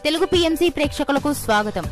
Telugu PMC ప్రేక్షకులకు స్వాగతం.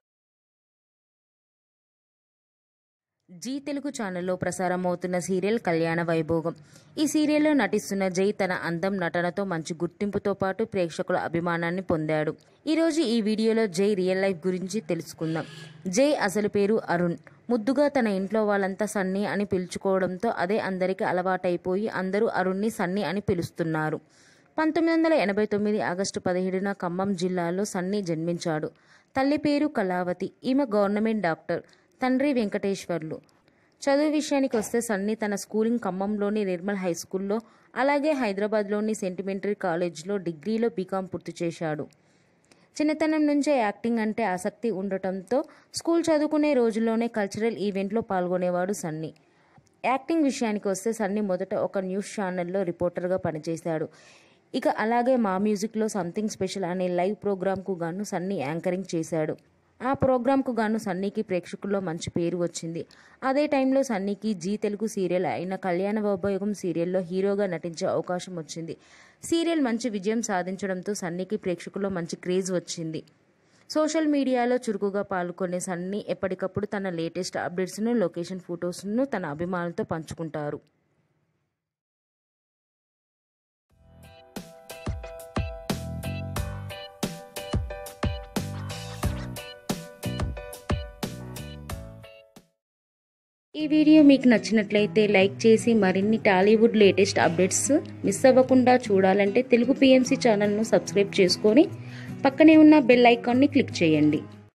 G Telugu ఛానల్లో ప్రసారమవుతున్న సీరియల్ కళ్యాణ వైభోగం. ఈ సీరియల్లో నటిస్తున్న జై తన అందం, నటనతో మంచి గుర్తింపుతో పాటు ప్రేక్షకుల అభిమానాన్ని పొందాడు. ఈరోజు ఈ వీడియోలో జై రియల్ లైఫ్ గురించి తెలుసుకుందాం. జై అసలు పేరు అరుణ్. ముద్దుగా తన ఇంట్లో వాళ్ళంతా సన్నీ అని పిలుచుకోవడంతో అదే అందరికీ అలవాటైపోయి అందరూ అరుణ్ని సన్నీ అని పిలుస్తున్నారు. 1989 ఆగస్టు 17న ఖమ్మం జిల్లాలో సన్నీ జన్మించాడు. తల్లి పేరు కళావతి. ఈమె గవర్నమెంట్ డాక్టర్. తండ్రి వెంకటేశ్వర్లు. చదువు విషయానికి వస్తే సన్నీ తన స్కూలింగ్ ఖమ్మంలోని నిర్మల్ హై స్కూల్లో, అలాగే హైదరాబాద్లోని సెంటిమెంటరీ కాలేజ్లో డిగ్రీలో బీకాం పూర్తి చేశాడు. చిన్నతనం నుంచే యాక్టింగ్ అంటే ఆసక్తి ఉండటంతో స్కూల్ చదువుకునే రోజుల్లోనే కల్చరల్ ఈవెంట్లో పాల్గొనేవాడు సన్నీ. యాక్టింగ్ విషయానికి వస్తే సన్నీ మొదట ఒక న్యూస్ ఛానల్లో రిపోర్టర్గా పనిచేశాడు. ఇక అలాగే మా మ్యూజిక్లో సంథింగ్ స్పెషల్ అనే లైవ్ ప్రోగ్రాంకు గాను సన్నీ యాంకరింగ్ చేశాడు. ఆ ప్రోగ్రాంకు గాను సన్నీకి ప్రేక్షకుల్లో మంచి పేరు వచ్చింది. అదే టైంలో సన్నీకి జీ తెలుగు సీరియల్ అయిన కళ్యాణ వైభోగం సీరియల్లో హీరోగా నటించే అవకాశం వచ్చింది. సీరియల్ మంచి విజయం సాధించడంతో సన్నీకి ప్రేక్షకుల్లో మంచి క్రేజ్ వచ్చింది. సోషల్ మీడియాలో చురుకుగా పాల్గొనే సన్నీ ఎప్పటికప్పుడు తన లేటెస్ట్ అప్డేట్స్ను, లొకేషన్ ఫొటోస్ను తన అభిమానులతో పంచుకుంటారు. ఈ వీడియో మీకు నచ్చినట్లయితే లైక్ చేసి మరిన్ని టాలీవుడ్ లేటెస్ట్ అప్డేట్స్ మిస్ అవ్వకుండా చూడాలంటే తెలుగు పిఎంసి ఛానల్ను సబ్స్క్రైబ్ చేసుకొని పక్కనే ఉన్న బెల్ ఐకాన్ని క్లిక్ చేయండి.